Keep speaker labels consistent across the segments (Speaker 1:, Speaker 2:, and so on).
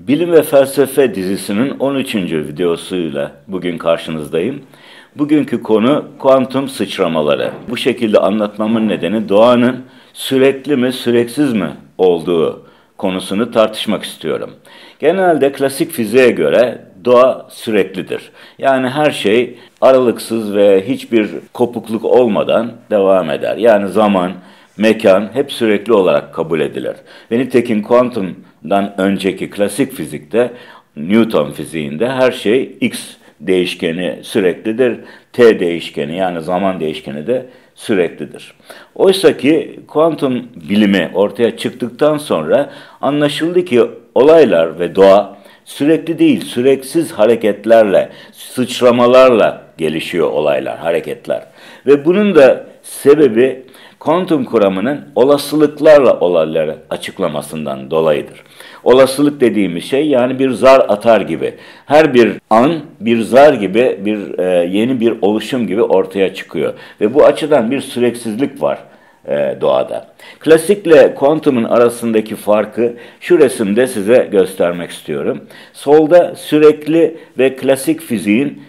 Speaker 1: Bilim ve Felsefe dizisinin 13. videosuyla bugün karşınızdayım. Bugünkü konu kuantum sıçramaları. Bu şekilde anlatmamın nedeni doğanın sürekli mi süreksiz mi olduğu konusunu tartışmak istiyorum. Genelde klasik fiziğe göre doğa süreklidir. Yani her şey aralıksız ve hiçbir kopukluk olmadan devam eder. Yani zaman, mekan hep sürekli olarak kabul edilir. Ve nitekim kuantumdan önceki klasik fizikte, Newton fiziğinde her şey x değişkeni süreklidir, t değişkeni yani zaman değişkeni de süreklidir. Oysa ki kuantum bilimi ortaya çıktıktan sonra anlaşıldı ki olaylar ve doğa sürekli değil, süreksiz hareketlerle, sıçramalarla gelişiyor olaylar, hareketler. Ve bunun da sebebi kuantum kuramının olasılıklarla olayları açıklamasından dolayıdır. Olasılık dediğimiz şey yani bir zar atar gibi. Her bir an bir zar gibi, yeni bir oluşum gibi ortaya çıkıyor. Ve bu açıdan bir süreksizlik var doğada. Klasikle kuantumun arasındaki farkı şu resimde size göstermek istiyorum. Solda sürekli ve klasik fiziğin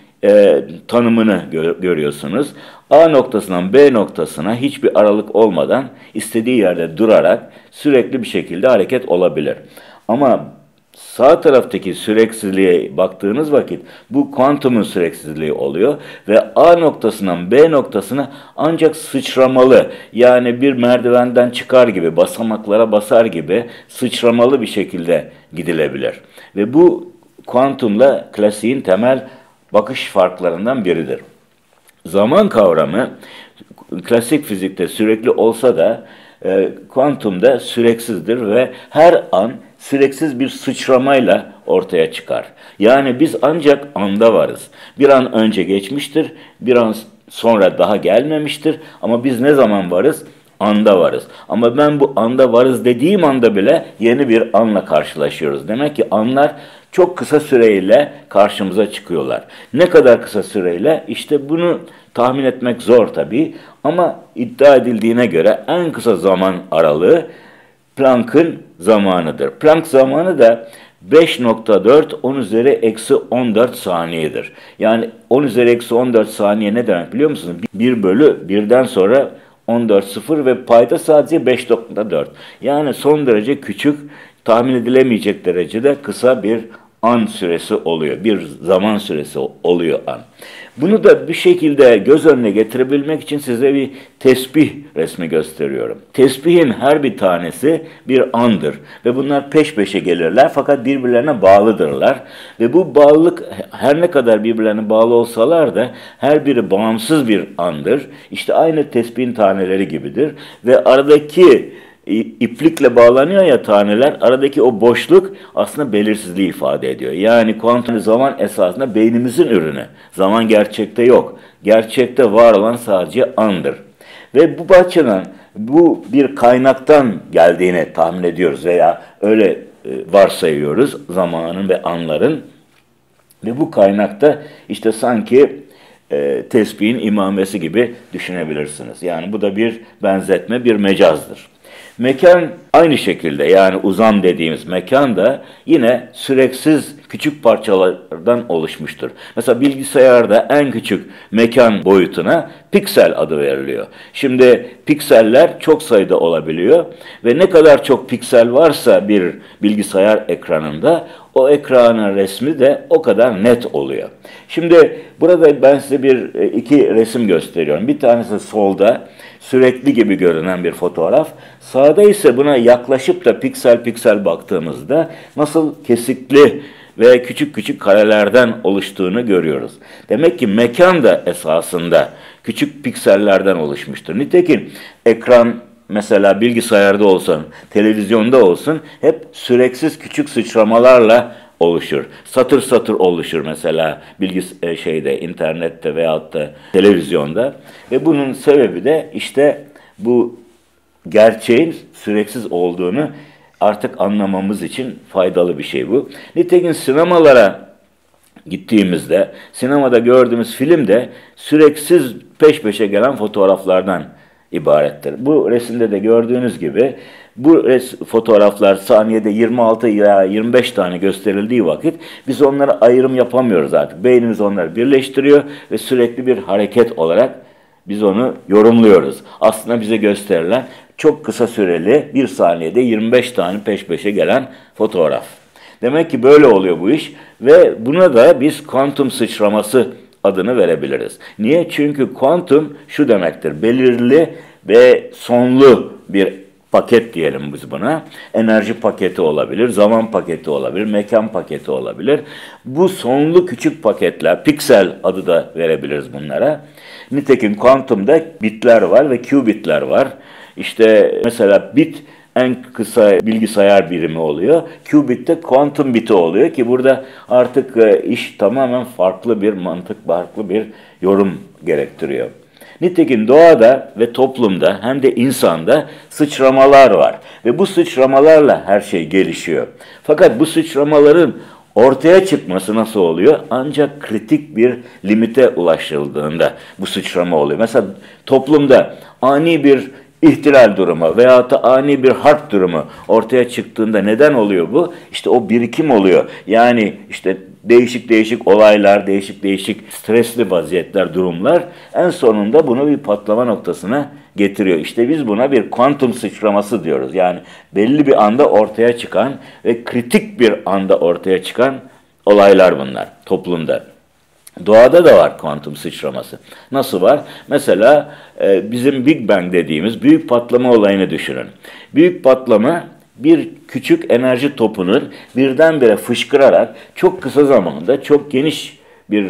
Speaker 1: tanımını görüyorsunuz. A noktasından B noktasına hiçbir aralık olmadan istediği yerde durarak sürekli bir şekilde hareket olabilir. Ama sağ taraftaki süreksizliğe baktığınız vakit bu kuantumun süreksizliği oluyor ve A noktasından B noktasına ancak sıçramalı yani bir merdivenden çıkar gibi basamaklara basar gibi sıçramalı bir şekilde gidilebilir. Ve bu kuantumla klasiğin temel bakış farklarından biridir. Zaman kavramı klasik fizikte sürekli olsa da kuantumda süreksizdir ve her an süreksiz bir sıçramayla ortaya çıkar. Yani biz ancak anda varız. Bir an önce geçmiştir, bir an sonra daha gelmemiştir ama biz ne zaman varız? Anda varız. Ama ben bu anda varız dediğim anda bile yeni bir anla karşılaşıyoruz. Demek ki anlar çok kısa süreyle karşımıza çıkıyorlar. Ne kadar kısa süreyle? İşte bunu tahmin etmek zor tabii. Ama iddia edildiğine göre en kısa zaman aralığı Planck'ın zamanıdır. Planck zamanı da 5.4 10 üzeri eksi 14 saniyedir. Yani 10 üzeri eksi 14 saniye ne demek biliyor musunuz? 1 bölü 1'den sonra 14 sıfır ve payda sadece 5.4. Yani son derece küçük, tahmin edilemeyecek derecede kısa bir an süresi oluyor. Bir zaman süresi oluyor an. Bunu da bir şekilde göz önüne getirebilmek için size bir tesbih resmi gösteriyorum. Tesbihin her bir tanesi bir andır ve bunlar peş peşe gelirler fakat birbirlerine bağlıdırlar. Ve bu bağlılık her ne kadar birbirlerine bağlı olsalar da her biri bağımsız bir andır. İşte aynı tesbihin taneleri gibidir ve aradaki iplikle bağlanıyor ya taneler, aradaki o boşluk aslında belirsizliği ifade ediyor. Yani kuantum zaman esasında beynimizin ürünü. Zaman gerçekte yok. Gerçekte var olan sadece andır. Ve bu açıdan bu bir kaynaktan geldiğini tahmin ediyoruz veya öyle varsayıyoruz zamanın ve anların. Ve bu kaynakta işte sanki tesbihin imamesi gibi düşünebilirsiniz. Yani bu da bir benzetme, bir mecazdır. Mekan aynı şekilde yani uzam dediğimiz mekan da yine süreksiz küçük parçalardan oluşmuştur. Mesela bilgisayarda en küçük mekan boyutuna piksel adı veriliyor. Şimdi pikseller çok sayıda olabiliyor ve ne kadar çok piksel varsa bir bilgisayar ekranında o ekranın resmi de o kadar net oluyor. Şimdi burada ben size iki resim gösteriyorum. Bir tanesi solda sürekli gibi görünen bir fotoğraf. Sağda ise buna yaklaşıp da piksel piksel baktığımızda nasıl kesikli ve küçük küçük karelerden oluştuğunu görüyoruz. Demek ki mekan da esasında küçük piksellerden oluşmuştur. Nitekim ekran mesela bilgisayarda olsun, televizyonda olsun hep süreksiz küçük sıçramalarla oluşur. Satır satır oluşur mesela internette veyahut da televizyonda. Ve bunun sebebi de işte bu gerçeğin süreksiz olduğunu artık anlamamız için faydalı bir şey bu. Nitekim sinemalara gittiğimizde, sinemada gördüğümüz film de süreksiz peş peşe gelen fotoğraflardan ibarettir. Bu resimde de gördüğünüz gibi bu fotoğraflar saniyede 26 ya 25 tane gösterildiği vakit biz onlara ayrım yapamıyoruz artık. Beynimiz onları birleştiriyor ve sürekli bir hareket olarak biz onu yorumluyoruz. Aslında bize gösterilen çok kısa süreli, bir saniyede 25 tane peş peşe gelen fotoğraf. Demek ki böyle oluyor bu iş ve buna da biz kuantum sıçraması adını verebiliriz. Niye? Çünkü kuantum şu demektir: belirli ve sonlu bir paket diyelim biz buna. Enerji paketi olabilir, zaman paketi olabilir, mekan paketi olabilir. Bu sonlu küçük paketler, piksel adı da verebiliriz bunlara. Nitekim kuantumda bitler var ve qubitler var. İşte mesela bit en kısa bilgisayar birimi oluyor. Qubit de kuantum biti oluyor ki burada artık iş tamamen farklı bir mantık, farklı bir yorum gerektiriyor. Nitekim doğada ve toplumda hem de insanda sıçramalar var. Ve bu sıçramalarla her şey gelişiyor. Fakat bu sıçramaların ortaya çıkması nasıl oluyor? Ancak kritik bir limite ulaşıldığında bu sıçrama oluyor. Mesela toplumda ani bir ihtilal durumu veyahut da ani bir harp durumu ortaya çıktığında neden oluyor bu? İşte o birikim oluyor. Yani işte değişik değişik olaylar, değişik değişik stresli vaziyetler, durumlar en sonunda bunu bir patlama noktasına getiriyor. İşte biz buna bir kuantum sıçraması diyoruz. Yani belli bir anda ortaya çıkan ve kritik bir anda ortaya çıkan olaylar bunlar toplumda. Doğada da var kuantum sıçraması. Nasıl var? Mesela bizim Big Bang dediğimiz büyük patlama olayını düşünün. Büyük patlama bir küçük enerji topunun birdenbire fışkırarak çok kısa zamanda çok geniş bir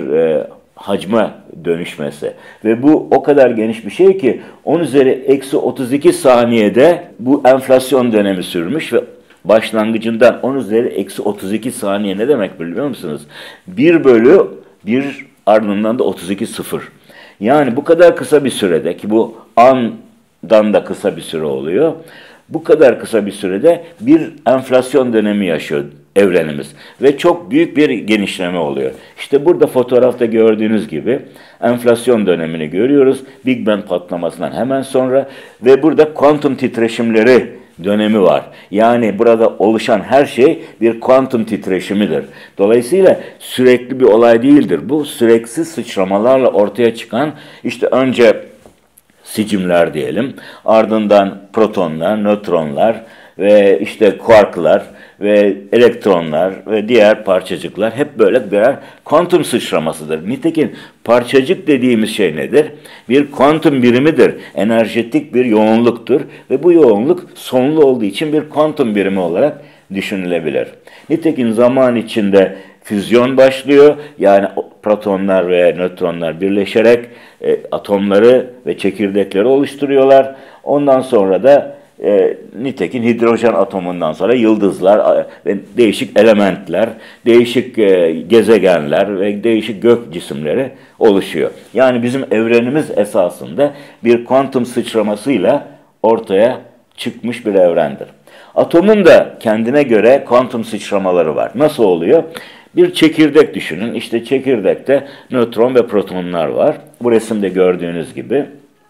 Speaker 1: hacme dönüşmesi. Ve bu o kadar geniş bir şey ki 10 üzeri eksi 32 saniyede bu enflasyon dönemi sürmüş ve başlangıcından 10 üzeri eksi 32 saniye ne demek biliyor musunuz? 1 bölü 1 ardından da 32 sıfır. Yani bu kadar kısa bir sürede ki bu andan da kısa bir süre oluyor. Bu kadar kısa bir sürede bir enflasyon dönemi yaşıyor evrenimiz. Ve çok büyük bir genişleme oluyor. İşte burada fotoğrafta gördüğünüz gibi enflasyon dönemini görüyoruz. Big Bang patlamasından hemen sonra ve burada kuantum titreşimleri dönemi var. Yani burada oluşan her şey bir kuantum titreşimidir. Dolayısıyla sürekli bir olay değildir. Bu süreksiz sıçramalarla ortaya çıkan işte önce sicimler diyelim, ardından protonlar, nötronlar ve işte kuarklar ve elektronlar ve diğer parçacıklar hep böyle birer kuantum sıçramasıdır. Nitekim parçacık dediğimiz şey nedir? Bir kuantum birimidir. Enerjetik bir yoğunluktur ve bu yoğunluk sonlu olduğu için bir kuantum birimi olarak düşünülebilir. Nitekim zaman içinde füzyon başlıyor. Yani protonlar ve nötronlar birleşerek atomları ve çekirdekleri oluşturuyorlar. Ondan sonra da nitekim hidrojen atomundan sonra yıldızlar ve değişik elementler, değişik gezegenler ve değişik gök cisimleri oluşuyor. Yani bizim evrenimiz esasında bir kuantum sıçramasıyla ortaya çıkmış bir evrendir. Atomun da kendine göre kuantum sıçramaları var. Nasıl oluyor? Bir çekirdek düşünün. İşte çekirdekte nötron ve protonlar var. Bu resimde gördüğünüz gibi.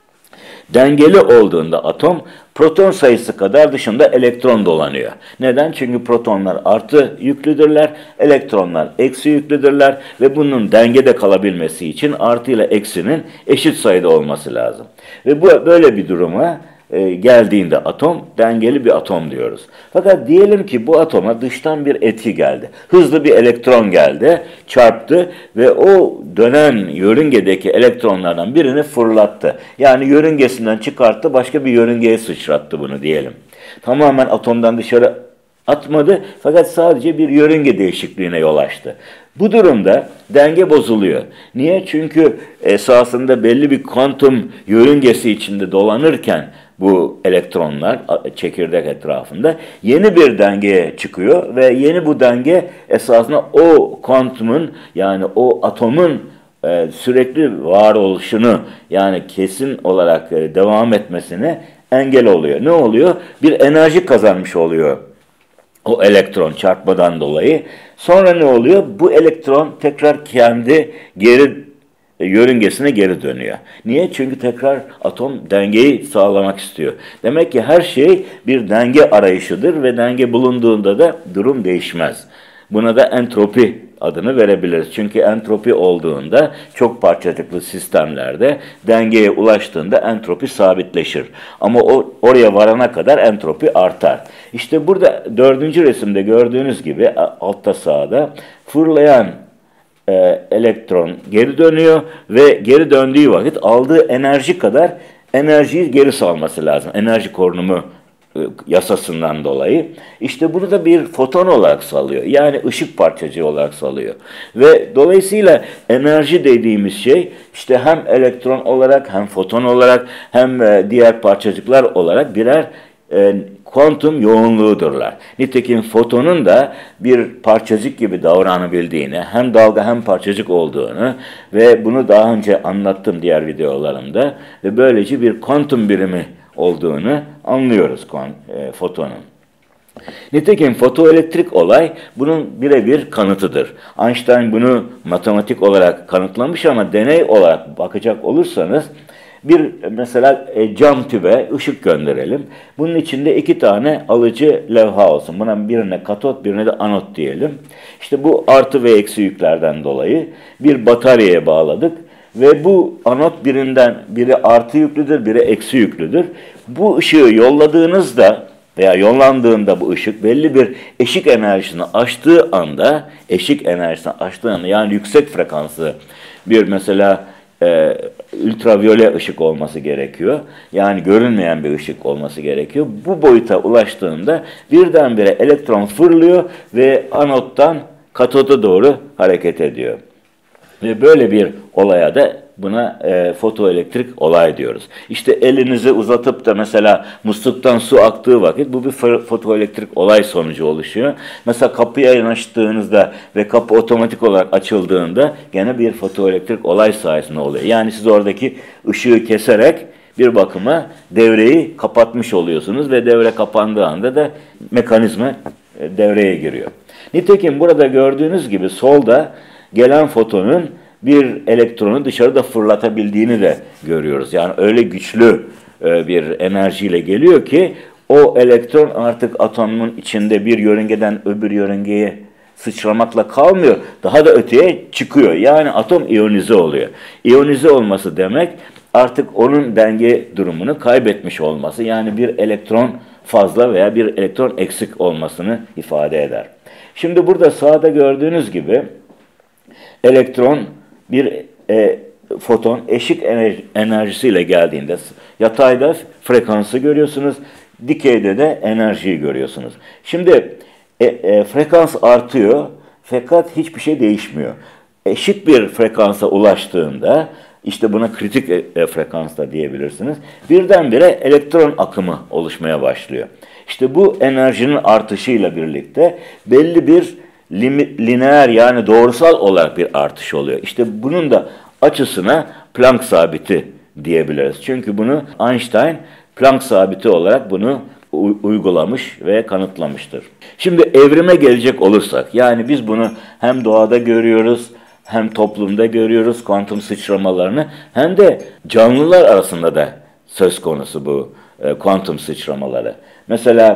Speaker 1: Dengeli olduğunda atom proton sayısı kadar dışında elektron dolanıyor. Neden? Çünkü protonlar artı yüklüdürler, elektronlar eksi yüklüdürler ve bunun dengede kalabilmesi için artı ile eksinin eşit sayıda olması lazım. Ve bu böyle bir duruma geldiğinde atom dengeli bir atom diyoruz. Fakat diyelim ki bu atoma dıştan bir etki geldi. Hızlı bir elektron geldi, çarptı ve o dönen yörüngedeki elektronlardan birini fırlattı. Yani yörüngesinden çıkarttı, başka bir yörüngeye sıçrattı bunu diyelim. Tamamen atomdan dışarı atmadı fakat sadece bir yörünge değişikliğine yol açtı. Bu durumda denge bozuluyor. Niye? Çünkü esasında belli bir kuantum yörüngesi içinde dolanırken bu elektronlar çekirdek etrafında yeni bir dengeye çıkıyor ve yeni bu denge esasında o kuantumun yani o atomun sürekli varoluşunu yani kesin olarak devam etmesine engel oluyor. Ne oluyor? Bir enerji kazanmış oluyor o elektron çarpmadan dolayı. Sonra ne oluyor? Bu elektron tekrar kendi geri yörüngesine geri dönüyor. Niye? Çünkü tekrar atom dengeyi sağlamak istiyor. Demek ki her şey bir denge arayışıdır ve denge bulunduğunda da durum değişmez. Buna da entropi adını verebiliriz. Çünkü entropi olduğunda çok parçacıklı sistemlerde dengeye ulaştığında entropi sabitleşir. Ama oraya varana kadar entropi artar. İşte burada 4. resimde gördüğünüz gibi altta sağda fırlayan elektron geri dönüyor ve geri döndüğü vakit aldığı enerji kadar enerjiyi geri salması lazım. Enerji korunumu yasasından dolayı. İşte bunu da bir foton olarak salıyor. Yani ışık parçacığı olarak salıyor. Ve dolayısıyla enerji dediğimiz şey işte hem elektron olarak hem foton olarak hem diğer parçacıklar olarak birer kuantum yoğunluğudurlar. Nitekim fotonun da bir parçacık gibi davranabildiğini, hem dalga hem parçacık olduğunu ve bunu daha önce anlattım diğer videolarımda ve böylece bir kuantum birimi olduğunu anlıyoruz fotonun. Nitekim fotoelektrik olay bunun birebir kanıtıdır. Einstein bunu matematik olarak kanıtlamış ama deney olarak bakacak olursanız bir mesela cam tübe ışık gönderelim. Bunun içinde 2 tane alıcı levha olsun. Buna birine katot, birine de anot diyelim. İşte bu artı ve eksi yüklerden dolayı bir bataryaya bağladık. Ve bu anot biri artı yüklüdür, biri eksi yüklüdür. Bu ışığı yolladığınızda veya yollandığında bu ışık belli bir eşik enerjisini aştığı anda, yani yüksek frekanslı bir mesela ultraviyole ışık olması gerekiyor. Yani görünmeyen bir ışık olması gerekiyor. Bu boyuta ulaştığında birdenbire elektron fırlıyor ve anottan katoda doğru hareket ediyor. Ve böyle bir olaya da buna fotoelektrik olay diyoruz. İşte elinizi uzatıp da mesela musluktan su aktığı vakit bu bir fotoelektrik olay sonucu oluşuyor. Mesela kapıya yanaştığınızda ve kapı otomatik olarak açıldığında gene bir fotoelektrik olay sayesinde oluyor. Yani siz oradaki ışığı keserek bir bakıma devreyi kapatmış oluyorsunuz ve devre kapandığı anda da mekanizma devreye giriyor. Nitekim burada gördüğünüz gibi solda gelen fotonun bir elektronu dışarıda fırlatabildiğini de görüyoruz. Yani öyle güçlü bir enerjiyle geliyor ki o elektron artık atomun içinde bir yörüngeden öbür yörüngeye sıçramakla kalmıyor. Daha da öteye çıkıyor. Yani atom iyonize oluyor. İyonize olması demek artık onun denge durumunu kaybetmiş olması. Yani bir elektron fazla veya bir elektron eksik olmasını ifade eder. Şimdi burada sağda gördüğünüz gibi elektron bir foton eşik enerjisiyle geldiğinde yatayda frekansı görüyorsunuz, dikeyde de enerjiyi görüyorsunuz. Şimdi frekans artıyor fakat hiçbir şey değişmiyor. Eşit bir frekansa ulaştığında işte buna kritik frekans da diyebilirsiniz. Birdenbire elektron akımı oluşmaya başlıyor. İşte bu enerjinin artışıyla birlikte belli bir lineer yani doğrusal olarak bir artış oluyor. İşte bunun da açısına Planck sabiti diyebiliriz. Çünkü bunu Einstein Planck sabiti olarak bunu uygulamış ve kanıtlamıştır. Şimdi evrime gelecek olursak, yani biz bunu hem doğada görüyoruz, hem toplumda görüyoruz kuantum sıçramalarını, hem de canlılar arasında da söz konusu bu kuantum sıçramaları. Mesela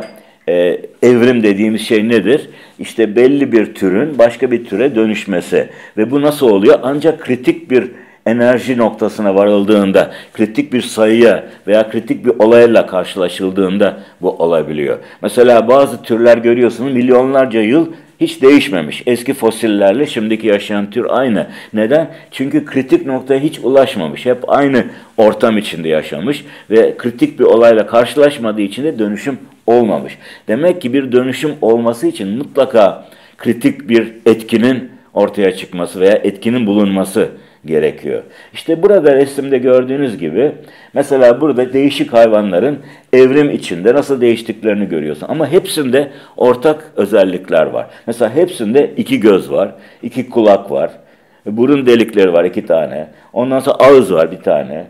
Speaker 1: evrim dediğimiz şey nedir? İşte belli bir türün başka bir türe dönüşmesi ve bu nasıl oluyor? Ancak kritik bir enerji noktasına varıldığında, kritik bir sayıya veya kritik bir olayla karşılaşıldığında bu olabiliyor. Mesela bazı türler görüyorsunuz milyonlarca yıl hiç değişmemiş. Eski fosillerle şimdiki yaşayan tür aynı. Neden? Çünkü kritik noktaya hiç ulaşmamış. Hep aynı ortam içinde yaşamış ve kritik bir olayla karşılaşmadığı için de dönüşüm olmamış. Demek ki bir dönüşüm olması için mutlaka kritik bir etkinin ortaya çıkması veya etkinin bulunması gerekiyor. İşte burada resimde gördüğünüz gibi mesela burada değişik hayvanların evrim içinde nasıl değiştiklerini görüyorsun. Ama hepsinde ortak özellikler var. Mesela hepsinde 2 göz var, 2 kulak var, burun delikleri var 2 tane, ondan sonra ağız var 1 tane.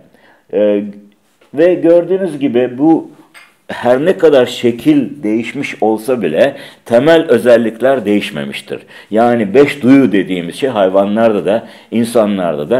Speaker 1: Ve gördüğünüz gibi bu her ne kadar şekil değişmiş olsa bile temel özellikler değişmemiştir. Yani 5 duyu dediğimiz şey hayvanlarda da insanlarda da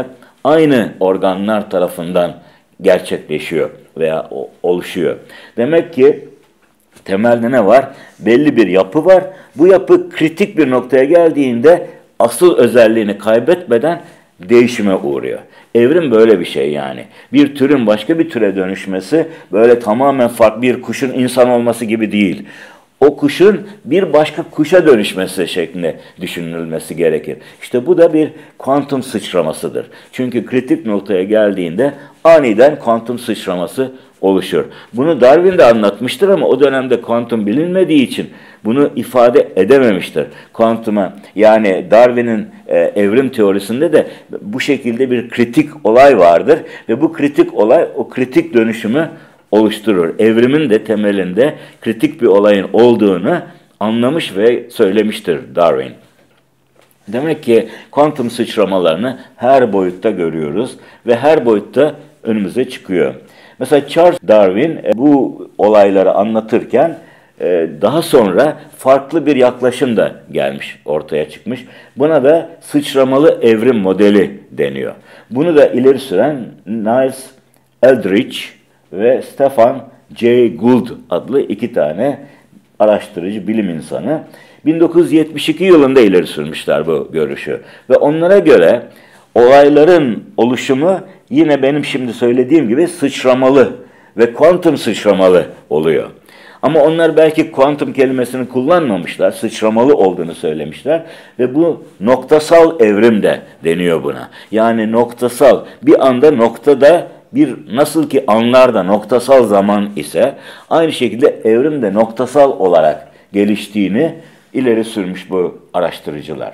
Speaker 1: aynı organlar tarafından gerçekleşiyor veya oluşuyor. Demek ki temelde ne var? Belli bir yapı var. Bu yapı kritik bir noktaya geldiğinde asıl özelliğini kaybetmeden değişime uğruyor. Evrim böyle bir şey yani. Bir türün başka bir türe dönüşmesi böyle tamamen farklı bir kuşun insan olması gibi değil. O kuşun bir başka kuşa dönüşmesi şeklinde düşünülmesi gerekir. İşte bu da bir kuantum sıçramasıdır. Çünkü kritik noktaya geldiğinde aniden kuantum sıçraması oluşur. Bunu Darwin de anlatmıştır ama o dönemde kuantum bilinmediği için bunu ifade edememiştir. Kuantuma yani Darwin'in evrim teorisinde de bu şekilde bir kritik olay vardır ve bu kritik olay o kritik dönüşümü oluşturur. Evrimin de temelinde kritik bir olayın olduğunu anlamış ve söylemiştir Darwin. Demek ki kuantum sıçramalarını her boyutta görüyoruz ve her boyutta önümüze çıkıyor. Mesela Charles Darwin bu olayları anlatırken daha sonra farklı bir yaklaşım da gelmiş, ortaya çıkmış. Buna da sıçramalı evrim modeli deniyor. Bunu da ileri süren Niles Eldredge ve Stephen Jay Gould adlı iki tane araştırıcı bilim insanı 1972 yılında ileri sürmüşler bu görüşü. Ve onlara göre olayların oluşumu yine benim şimdi söylediğim gibi sıçramalı ve kuantum sıçramalı oluyor. Ama onlar belki kuantum kelimesini kullanmamışlar, sıçramalı olduğunu söylemişler ve bu noktasal evrim de deniyor buna. Yani noktasal, bir anda noktada bir nasıl ki anlarda noktasal zaman ise aynı şekilde evrim de noktasal olarak geliştiğini ileri sürmüş bu araştırıcılar.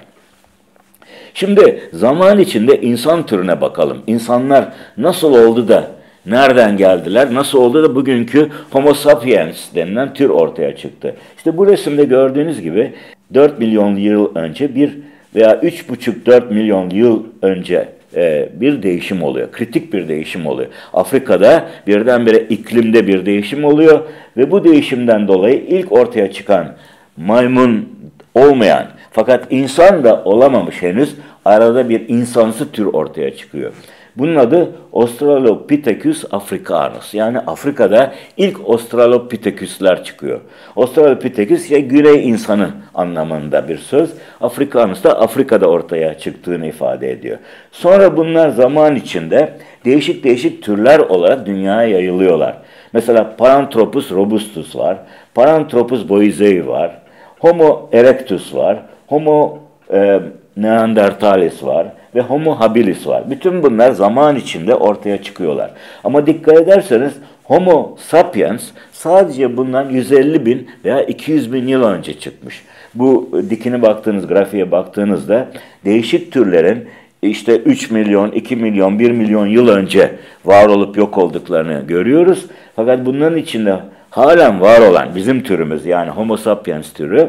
Speaker 1: Şimdi zaman içinde insan türüne bakalım. İnsanlar nasıl oldu da nereden geldiler? Nasıl oldu da bugünkü Homo sapiens denilen tür ortaya çıktı? İşte bu resimde gördüğünüz gibi 4 milyon yıl önce bir veya 3,5-4 milyon yıl önce bir değişim oluyor. Kritik bir değişim oluyor. Afrika'da birdenbire iklimde bir değişim oluyor ve bu değişimden dolayı ilk ortaya çıkan maymun olmayan fakat insan da olamamış henüz arada bir insansı tür ortaya çıkıyor. Bunun adı Australopithecus africanus. Yani Afrika'da ilk Australopithecus'lar çıkıyor. Australopithecus güney insanı anlamında bir söz. Africanus da Afrika'da ortaya çıktığını ifade ediyor. Sonra bunlar zaman içinde değişik değişik türler olarak dünyaya yayılıyorlar. Mesela Paranthropus robustus var, Paranthropus boisei var, Homo erectus var, Homo Neanderthalis var ve Homo habilis var. Bütün bunlar zaman içinde ortaya çıkıyorlar. Ama dikkat ederseniz Homo sapiens sadece bundan 150 bin veya 200 bin yıl önce çıkmış. Bu dikine baktığınız, grafiğe baktığınızda değişik türlerin işte 3 milyon, 2 milyon, 1 milyon yıl önce var olup yok olduklarını görüyoruz. Fakat bunların içinde halen var olan bizim türümüz yani Homo sapiens türü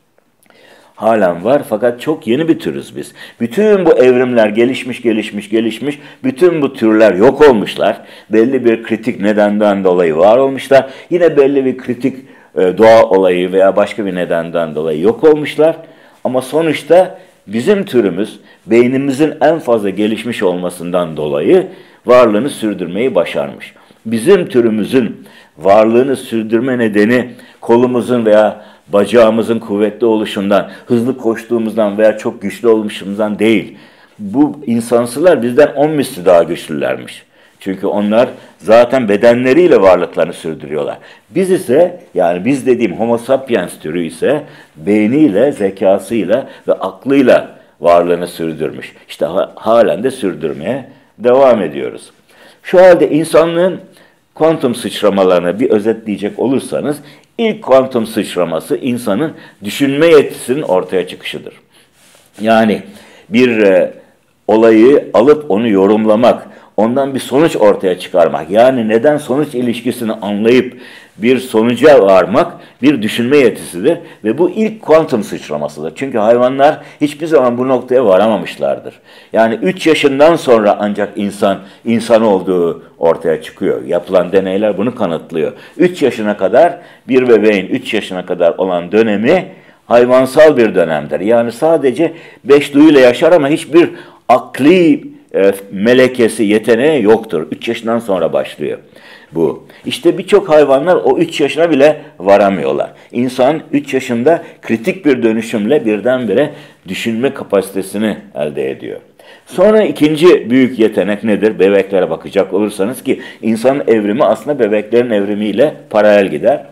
Speaker 1: halen var fakat çok yeni bir türüz biz. Bütün bu evrimler gelişmiş. Bütün bu türler yok olmuşlar. Belli bir kritik nedenden dolayı var olmuşlar. Yine belli bir kritik doğa olayı veya başka bir nedenden dolayı yok olmuşlar. Ama sonuçta bizim türümüz beynimizin en fazla gelişmiş olmasından dolayı varlığını sürdürmeyi başarmış. Bizim türümüzün varlığını sürdürme nedeni kolumuzun veya bacağımızın kuvvetli oluşundan, hızlı koştuğumuzdan veya çok güçlü olmuşumuzdan değil. Bu insansılar bizden 10 misli daha güçlülermiş. Çünkü onlar zaten bedenleriyle varlıklarını sürdürüyorlar. Biz ise yani biz dediğim Homo sapiens türü ise beyniyle, zekasıyla ve aklıyla varlığını sürdürmüş. İşte halen de sürdürmeye devam ediyoruz. Şu halde insanlığın kuantum sıçramalarını bir özetleyecek olursanız İlk kuantum sıçraması insanın düşünme yetisinin ortaya çıkışıdır. Yani bir olayı alıp onu yorumlamak, ondan bir sonuç ortaya çıkarmak, yani neden sonuç ilişkisini anlayıp bir sonuca varmak bir düşünme yetisidir ve bu ilk kuantum sıçramasıdır. Çünkü hayvanlar hiçbir zaman bu noktaya varamamışlardır. Yani 3 yaşından sonra ancak insan olduğu ortaya çıkıyor. Yapılan deneyler bunu kanıtlıyor. 3 yaşına kadar bir bebeğin 3 yaşına kadar olan dönemi hayvansal bir dönemdir. Yani sadece 5 duyuyla yaşar ama hiçbir akli melekesi, yeteneği yoktur. 3 yaşından sonra başlıyor bu. İşte birçok hayvanlar o 3 yaşına bile varamıyorlar. İnsan 3 yaşında kritik bir dönüşümle birdenbire düşünme kapasitesini elde ediyor. Sonra ikinci büyük yetenek nedir? Bebeklere bakacak olursanız ki insanın evrimi aslında bebeklerin evrimiyle paralel gider.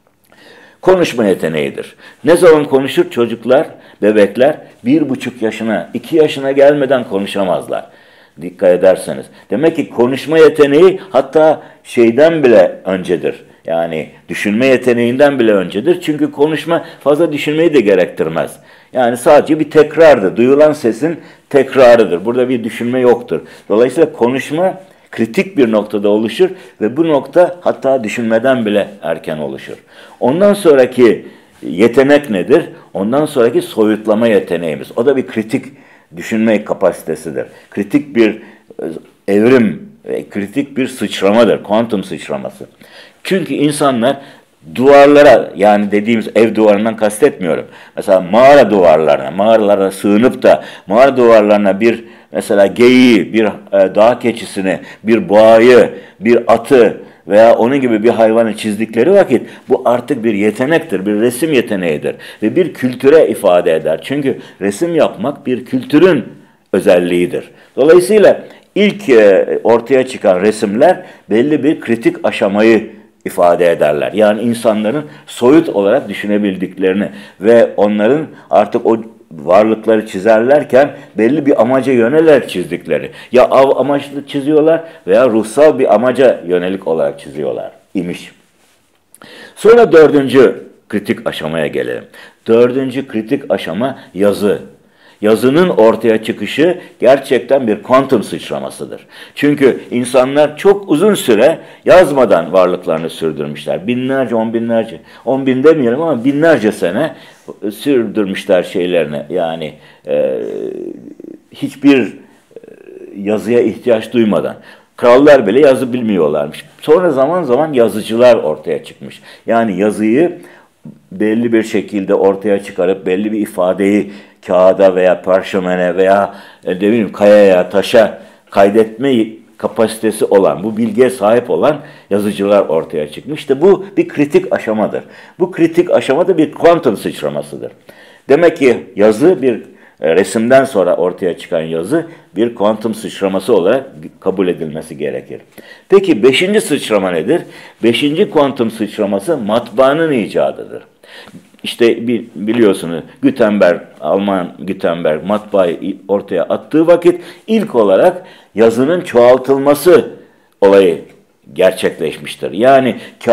Speaker 1: Konuşma yeteneğidir. Ne zaman konuşur çocuklar, bebekler 1,5 yaşına, 2 yaşına gelmeden konuşamazlar. Dikkat ederseniz. Demek ki konuşma yeteneği hatta şeyden bile öncedir. Yani düşünme yeteneğinden bile öncedir. Çünkü konuşma fazla düşünmeyi de gerektirmez. Yani sadece bir tekrardır. Duyulan sesin tekrarıdır. Burada bir düşünme yoktur. Dolayısıyla konuşma kritik bir noktada oluşur ve bu nokta hatta düşünmeden bile erken oluşur. Ondan sonraki yetenek nedir? Ondan sonraki soyutlama yeteneğimiz. O da bir kritik düşünme kapasitesidir. Kritik bir evrim, kritik bir sıçramadır. Kuantum sıçraması. Çünkü insanlar duvarlara, yani dediğimiz ev duvarından kastetmiyorum. Mesela mağaralara sığınıp da mağara duvarlarına bir mesela geyiği, bir dağ keçisini, bir boğayı, bir atı veya onun gibi bir hayvanı çizdikleri vakit bu artık bir yetenektir, bir resim yeteneğidir ve bir kültüre ifade eder. Çünkü resim yapmak bir kültürün özelliğidir. Dolayısıyla ilk ortaya çıkan resimler belli bir kritik aşamayı ifade ederler. Yani insanların soyut olarak düşünebildiklerini ve onların artık o varlıkları çizerlerken belli bir amaca yönelerek çizdikleri. Ya av amaçlı çiziyorlar veya ruhsal bir amaca yönelik olarak çiziyorlar imiş. Sonra dördüncü kritik aşamaya gelelim. Dördüncü kritik aşama yazı. Yazının ortaya çıkışı gerçekten bir kuantum sıçramasıdır. Çünkü insanlar çok uzun süre yazmadan varlıklarını sürdürmüşler. Binlerce, on bin demeyelim ama binlerce sene sürdürmüşler şeylerini. Yani hiçbir yazıya ihtiyaç duymadan. Krallar bile yazı bilmiyorlarmış. Sonra zaman zaman yazıcılar ortaya çıkmış. Yani yazıyı belli bir şekilde ortaya çıkarıp belli bir ifadeyi kağıda veya parşömene veya kayaya, taşa kaydetme kapasitesi olan, bu bilgiye sahip olan yazıcılar ortaya çıkmış. İşte bu bir kritik aşamadır. Bu kritik aşamada bir kuantum sıçramasıdır. Demek ki yazı bir resimden sonra ortaya çıkan yazı bir kuantum sıçraması olarak kabul edilmesi gerekir. Peki 5. sıçrama nedir? 5. kuantum sıçraması matbaanın icadıdır. İşte biliyorsunuz Alman Gutenberg matbaayı ortaya attığı vakit ilk olarak yazının çoğaltılması olayı gerçekleşmiştir. Yani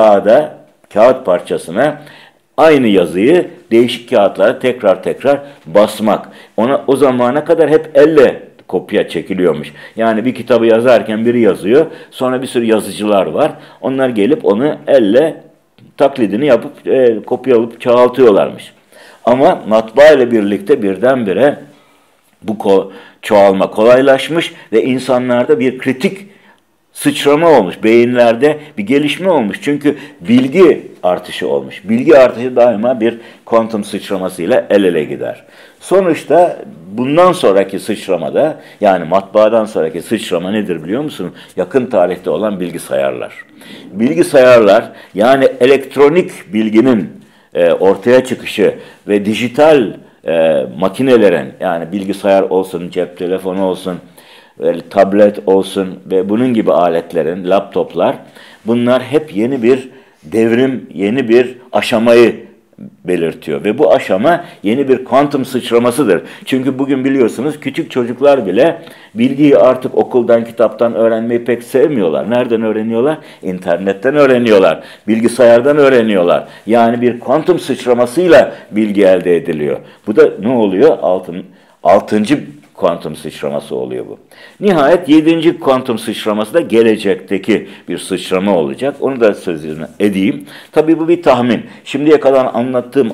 Speaker 1: kağıt parçasına aynı yazıyı değişik kağıtlara tekrar basmak. O zamana kadar hep elle kopya çekiliyormuş. Yani bir kitabı yazarken biri yazıyor, sonra bir sürü yazıcılar var. Onlar gelip onu elle taklidini yapıp kopyalayıp çoğaltıyorlarmış. Ama matbaa ile birlikte birdenbire bu çoğalma kolaylaşmış ve insanlarda bir kritik sıçrama olmuş. Beyinlerde bir gelişme olmuş. Çünkü bilgi artışı olmuş. Bilgi artışı daima bir kuantum sıçramasıyla el ele gider. Sonuçta bundan sonraki sıçramada, yani matbaadan sonraki sıçrama nedir biliyor musunuz? Yakın tarihte olan bilgisayarlar. Bilgisayarlar, yani elektronik bilginin ortaya çıkışı ve dijital makinelerin, yani bilgisayar olsun, cep telefonu olsun, tablet olsun ve bunun gibi aletlerin, laptoplar, bunlar hep yeni bir devrim, yeni bir aşamayı belirtiyor. Ve bu aşama yeni bir kuantum sıçramasıdır. Çünkü bugün biliyorsunuz küçük çocuklar bile bilgiyi artık okuldan, kitaptan öğrenmeyi pek sevmiyorlar. Nereden öğreniyorlar? İnternetten öğreniyorlar. Bilgisayardan öğreniyorlar. Yani bir kuantum sıçramasıyla bilgi elde ediliyor. Bu da ne oluyor? Altıncı kuantum sıçraması oluyor bu. Nihayet 7. kuantum sıçraması da gelecekteki bir sıçrama olacak. Onu da sözünü edeyim. Tabii bu bir tahmin. Şimdiye kadar anlattığım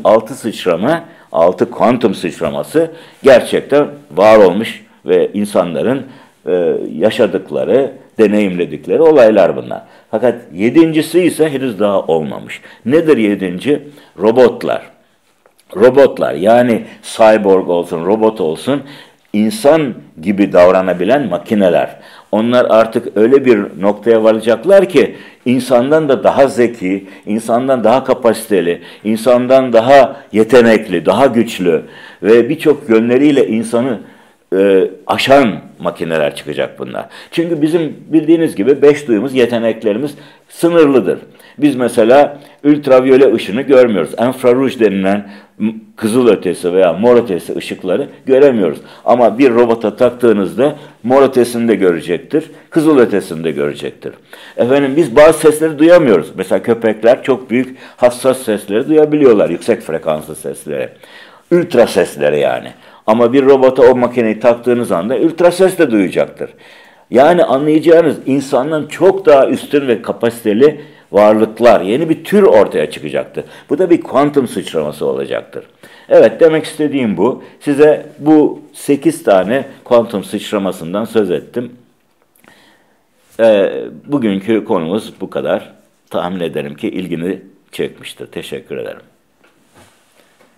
Speaker 1: 6 kuantum sıçraması gerçekten var olmuş ve insanların yaşadıkları, deneyimledikleri olaylar bunlar. Fakat 7.'si ise henüz daha olmamış. Nedir 7. Robotlar. Robotlar, yani cyborg olsun, robot olsun, insan gibi davranabilen makineler. Onlar artık öyle bir noktaya varacaklar ki insandan da daha zeki, insandan daha kapasiteli, insandan daha yetenekli, daha güçlü ve birçok yönleriyle insanı aşan makineler çıkacak bunlar. Çünkü bizim bildiğiniz gibi beş duyumuz, yeteneklerimiz sınırlıdır. Biz mesela ultraviyole ışını görmüyoruz. Enfraruj denilen kızılötesi veya mor ötesi ışıkları göremiyoruz. Ama bir robota taktığınızda mor ötesini de görecektir, kızılötesini de görecektir. Efendim biz bazı sesleri duyamıyoruz. Mesela köpekler çok büyük hassas sesleri duyabiliyorlar, yüksek frekanslı sesleri. Ultra sesleri yani. Ama bir robota o makineyi taktığınız anda ultra ses de duyacaktır. Yani anlayacağınız insandan çok daha üstün ve kapasiteli varlıklar, yeni bir tür ortaya çıkacaktır. Bu da bir kuantum sıçraması olacaktır. Evet, demek istediğim bu. Size bu 8 tane kuantum sıçramasından söz ettim. Bugünkü konumuz bu kadar. Tahmin ederim ki ilgini çekmiştir. Teşekkür ederim.